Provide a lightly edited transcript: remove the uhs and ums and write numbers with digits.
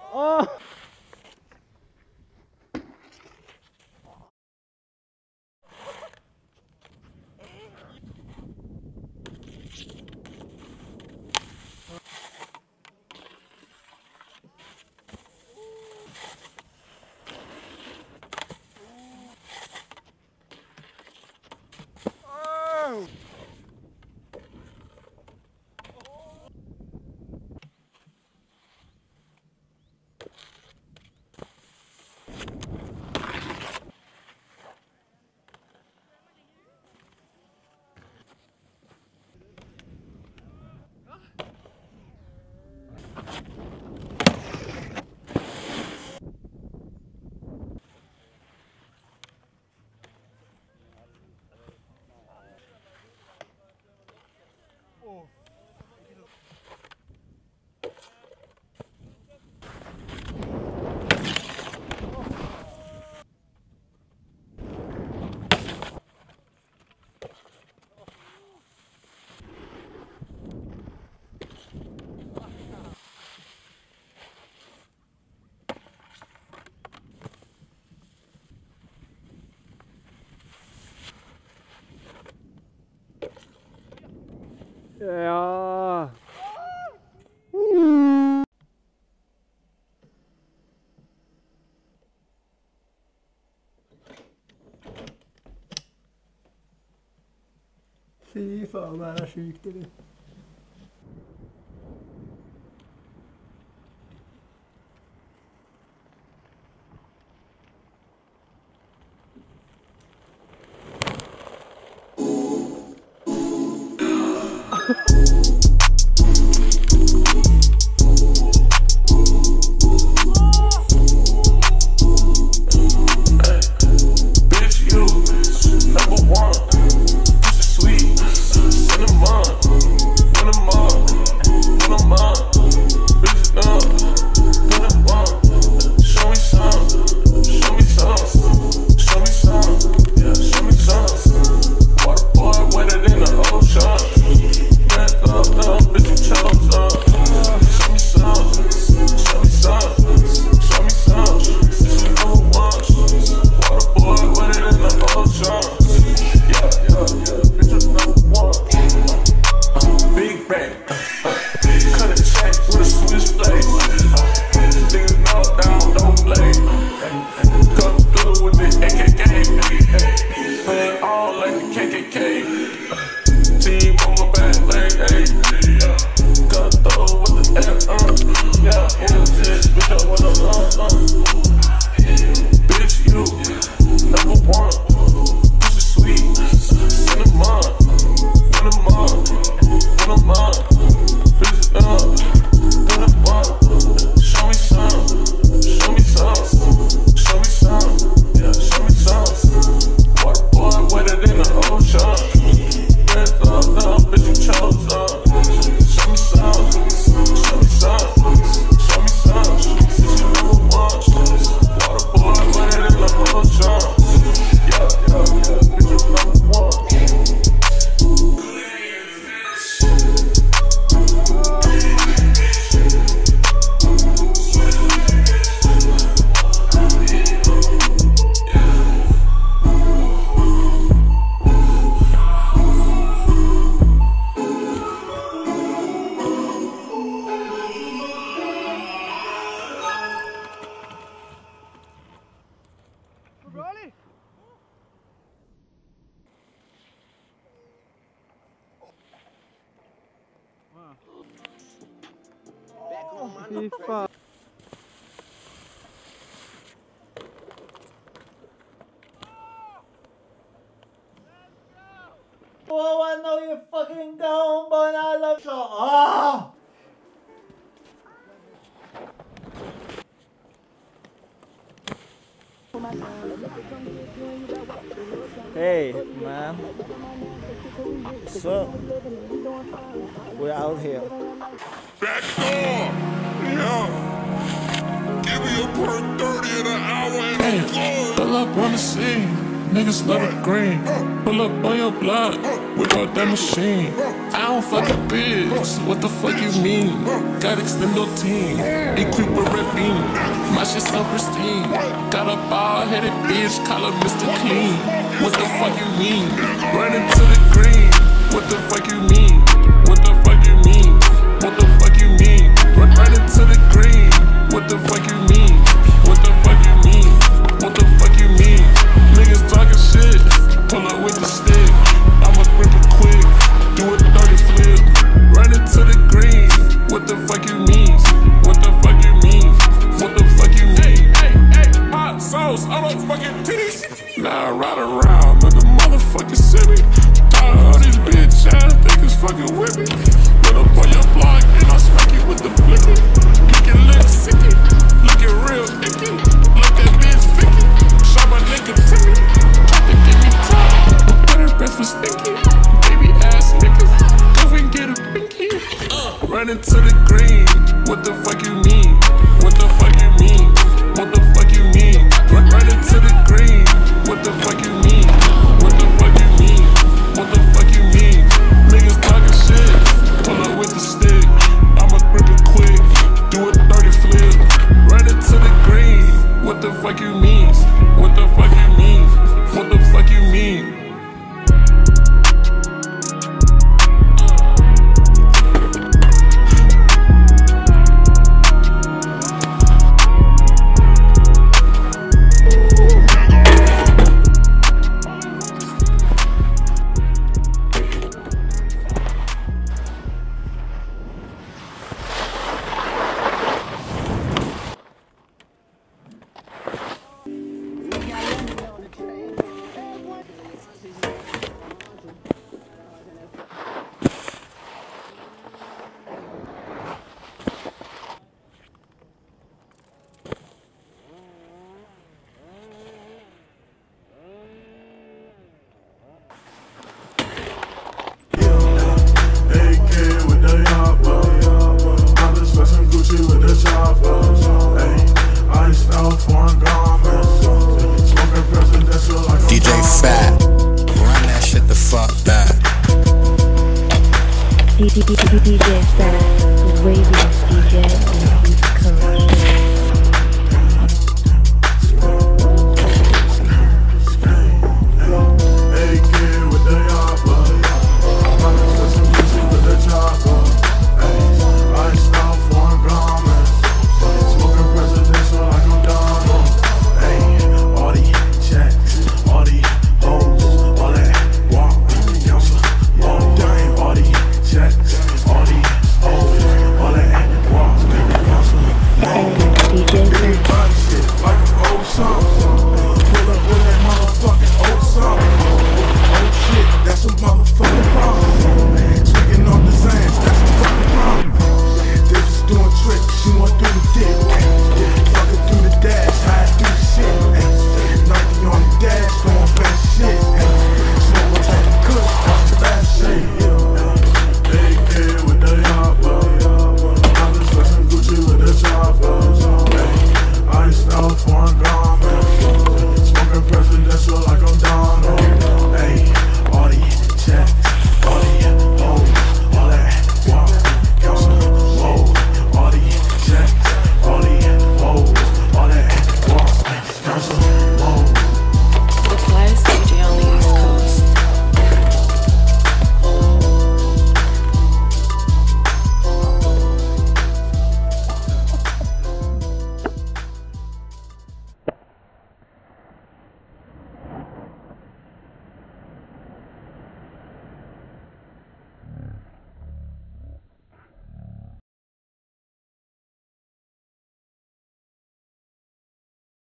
Oh! Ja. Fy faen, det er sjukt, eller? Fy faen. Oh, I know you're fucking gone, but I love you. Oh! Hey, man. What's up? We're out here. Back door! Yeah! Give me a per 30 an hour and I'm good! Pull up on the scene, niggas love it green. Pull up on your block with all that machine. I don't fuck a bitch, what the fuck you mean? Got extendo team, equipped with red beam. My shit so pristine. Got a bald-headed bitch, call her Mr. Clean. What the fuck you mean? Running to the green. What the fuck you mean? What the fuck you mean? What the fuck you mean? Running to the green. What the fuck you mean? What the fuck you mean? What the fuck you mean? Niggas talking shit. Pull up with the stick. I'ma grip it quick. Do a 30 flip. Running to the green. What the fuck you mean? What the fuck you mean? What the fuck you mean? Hey, hot sauce on those fucking titties. Now I ride around like a motherfucking city. Tired of all these bitch ass niggas fucking with me. Put up on your block and I'll smack you with the blicky. Looking lit sicky. Looking real icky. Like that bitch Vicky. Shot my nigga Timmy. Try to get me top. But her breath was stinky. Baby ass niggas. Go and get a pinky. Running to the green. What the fuck you mean? What the fuck you mean? What the fuck you mean? Running to the green. What the fuck you mean? What the fuck you mean? What the fuck you mean? Niggas talking shit. Pull up with the stick. I'ma grip it quick. Do a 30 flip. Running to the green. What the fuck you mean? What the fuck you mean? What the fuck you mean? DJ Fat, Raven's DJ on the East Coast. Fuck it through the dash, hide through the shit. 90 on the dash.